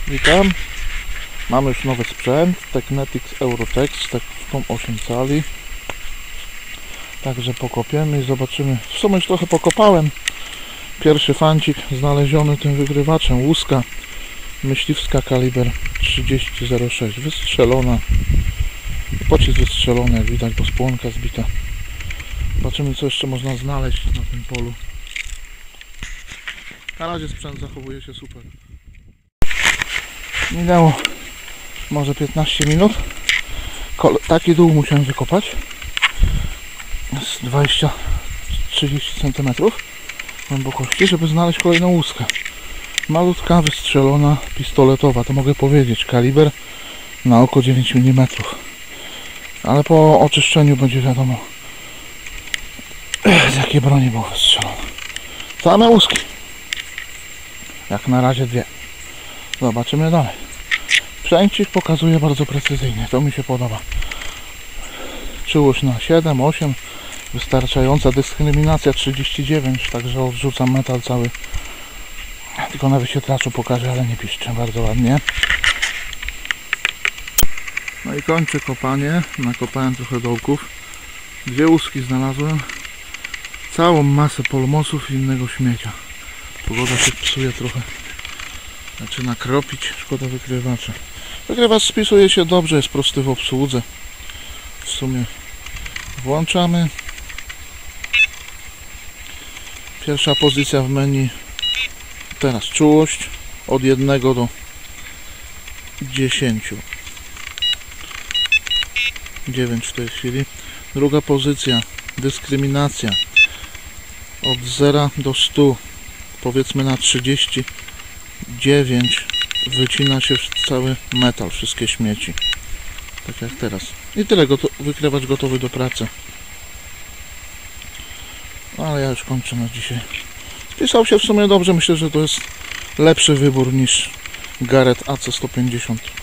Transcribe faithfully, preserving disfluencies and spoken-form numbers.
Witam. Mamy już nowy sprzęt Technetics Eurotex, tak w tą osiem cali. Także pokopiemy i zobaczymy. W sumie już trochę pokopałem. Pierwszy fancik znaleziony tym wygrywaczem, łuska myśliwska kaliber trzydzieści zero sześć, wystrzelona. Pocisk wystrzelony, jak widać, bo spłonka zbita. Zobaczymy, co jeszcze można znaleźć na tym polu. Na razie sprzęt zachowuje się super. Minęło może piętnaście minut. Taki dół musiałem wykopać z dwadzieścia trzydzieści centymetrów głębokości, żeby znaleźć kolejną łuskę. Malutka, wystrzelona, pistoletowa, to mogę powiedzieć, kaliber na oko dziewięć milimetrów. Ale po oczyszczeniu będzie wiadomo, z jakiej broni było wystrzelone. Same łuski. Jak na razie dwie. Zobaczymy dalej. Sprzęcik pokazuje bardzo precyzyjnie, to mi się podoba. Czułość na siedem, osiem, wystarczająca. Dyskryminacja trzydzieści dziewięć, także odrzucam metal cały. Tylko na wyświetlaczu pokażę, ale nie piszczę, bardzo ładnie. No i kończę kopanie. Nakopałem trochę dołków. Dwie łuski znalazłem. Całą masę polmosów i innego śmiecia. Pogoda się psuje trochę. Zaczyna kropić, szkoda wykrywacza. Wykrywacz spisuje się dobrze, jest prosty w obsłudze. W sumie włączamy. Pierwsza pozycja w menu. Teraz czułość od jednego do dziesięciu. dziewięć w tej chwili. Druga pozycja, dyskryminacja od zera do stu, powiedzmy na trzydzieści dziewięć. Wycina się cały metal, wszystkie śmieci, tak jak teraz. I tyle, goto wykrywacz gotowy do pracy. Ale ja już kończę na dzisiaj. Spisał się w sumie dobrze, myślę, że to jest lepszy wybór niż Garrett A C sto pięćdziesiąt.